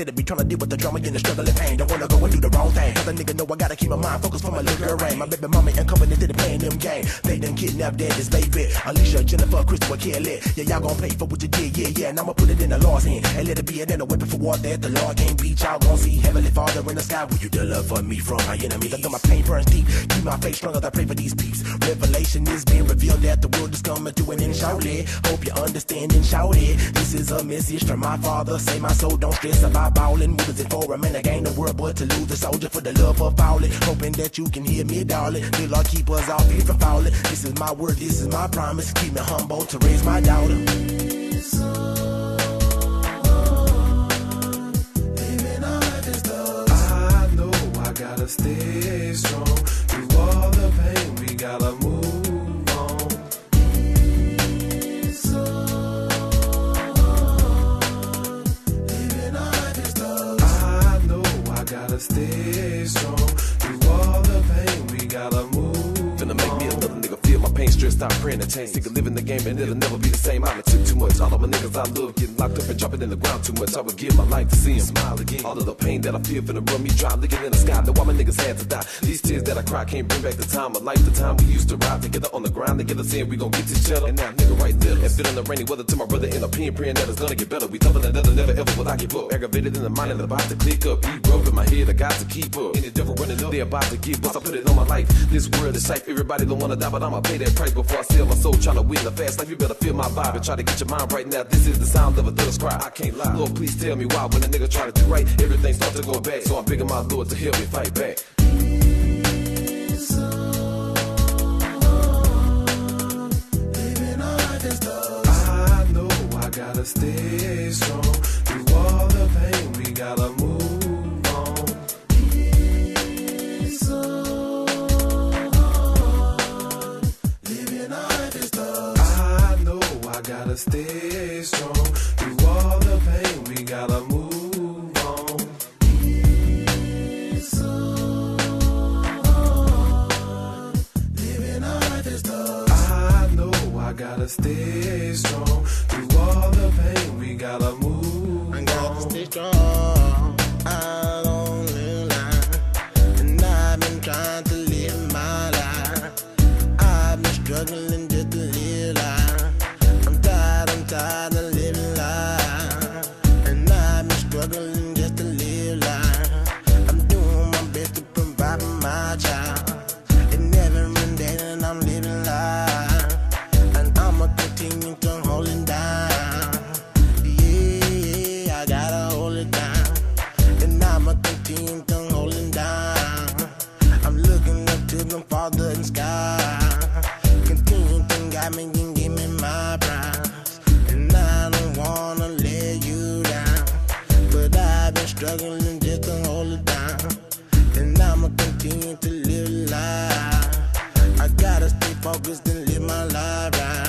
instead of me trying to deal with the drama and the struggle and pain. Don't wanna go and do the wrong thing, cause a nigga know I gotta keep my mind focused for my little girl rain. My baby mama ain't coming into the playing them game. They done kidnapped daddy's baby. Alicia, Jennifer, Christopher, Kelly. Yeah, y'all gon' pay for what you did, yeah. And I'ma put it in the Lord's hand and let it be a weapon for war that the Lord can't beat. Y'all gon' see Heavenly Father in the sky. Will you deliver me from my enemies? I know my pain burns deep. Keep my faith strong as I pray for these peeps. Revelation is being revealed that the world is coming to an end. Shout it. Hope you understand and shout it. This is a message from my Father. Say my soul don't stress about ballin'. What is it for? A man to gain the world, but to lose a soldier for the love of falling. Hoping that you can hear me, darling. Dear Lord, keep us all free from falling. This is my word, this is my promise. Keep me humble to raise my daughter. Gotta stay strong through all the pain. We gotta move on. Living life is tough. I know I gotta stay strong through all the pain. We gotta move. Finna make me another nigga feel my pain, stressed out, praying to change. Sick of living the game and it'll never be the same. I took too much. All of my niggas I love getting locked up and dropping in the ground too much. I would give my life to see him smile again. All of the pain that I feel finna run me dry. Looking in the sky, know why my niggas had to die. These tears that I cry can't bring back the time of life. The time we used to ride together on the ground together, saying we gon' get each other. And now nigga right there, and feeling the rainy weather to my brother in a pen, praying that it's gonna get better. We tougher than ever, never ever will I give up. Aggravated in the mind and about to click up. He broke in my head, I got to keep up. Any devil running up, they about to give us. I put it on my life. This world is safe, everybody don't wanna die, but I'ma pay that price before I sell my soul. Trying to win the fast life, you better feel my vibe and try to get your mind right now. This is the sound of a thug's cry. I can't lie. Lord, please tell me why when a nigga try to do right, everything starts to go back. So I'm begging my Lord to help me fight back. Living life is tough. I know I gotta stay strong through all the pain. We gotta move on. Living life is tough. I know I gotta stay strong through all the pain. We gotta move on. Living life is tough. I know I gotta stay strong through all the pain. We gotta move on. I gotta stay strong. I don't live life, and I've been trying to live my life. I've been struggling just to live life. I'm tired of living life, and I've been struggling just to live life. I'm doing my best to provide for my child, and every day that I'm living life, and I'ma continue to hold it down. Yeah, I gotta hold it down, and I'ma continue to hold it down. I'm looking up to the Father in the sky. Continue to guide me and give me my prize, and I don't wanna let you down, but I've been struggling just to hold it down, and I'ma continue to live life. I gotta stay focused and live my life right.